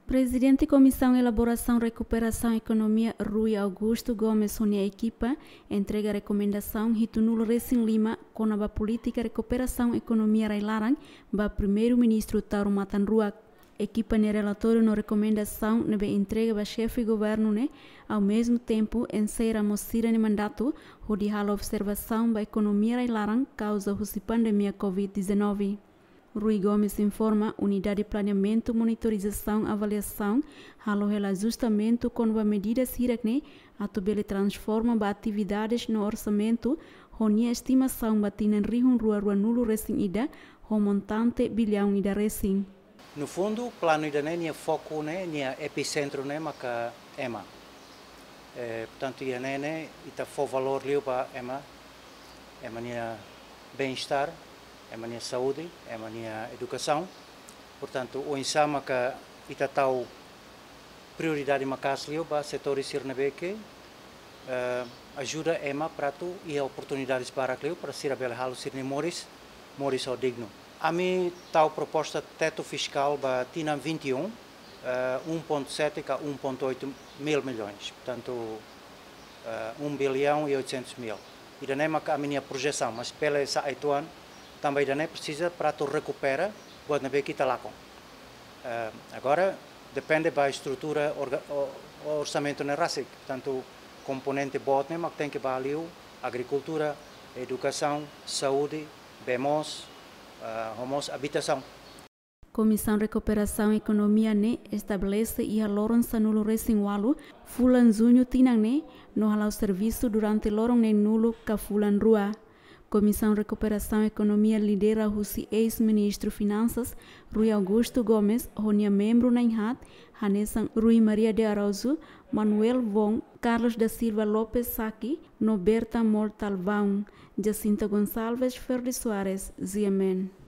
Presidente da Comissão Elaboração e Recuperação Economia, Rui Augusto Gomes, e a equipa entrega a recomendação Hitunulo Recém Lima com a política de recuperação economia Railarang para primeiro-ministro Tauro Matanrua. Equipa ne relatório na recomendação ne entrega para chefe de governo ne ao mesmo tempo encerra a mostra de mandato onde a observação da economia Railarang causa a pandemia Covid-19. Rui Gomes informa Unidade de Planeamento, Monitorização e Avaliação, halo el ajustamento com a medidas hiracne, a tubele transforma ba atividades no orçamento, onde a estimação batina rihun rua nulo recém ida, o montante bilhão ida recém. No fundo, o plano ida né, foco né, epicentro né, maca EMA. Portanto, ia né, ita for valor liu para EMA nia bem-estar, nia saúde, nia educação. Portanto, o insama que ita tau prioridade macas liu para setores sirnebeke ajuda EMA para tu e oportunidades para liu para ser abel halu sirne moris ao digno. A mim tal proposta teto fiscal para Tinam 21, 1,7 a 1,8 mil milhões, portanto 1 bilhão e 800 mil. E daí a minha projeção, mas pela essa ano também daí precisa para tu recupera, pode não ver que está lá com. Agora depende da estrutura o orçamento na RASIC, portanto componente bot mas tem que valer agricultura, educação, saúde, BEMOS, habitação. Comissão de Recuperação e Economia ne estabelece e a lorong sanulo recém walu fulan junho tinang ne no halau serviço durante lorong ne nulo ka fulan rua. Comissão de Recuperação e Economia lidera o ex-ministro Finanças Rui Augusto Gomes, honia membro na INHAT, Hanesan Rui Maria de Arauzo, Manuel Wong, Carlos da Silva Lopes Saki, Noberta Mortalvão, Jacinta Gonçalves Ferdi Soares, Ziamen.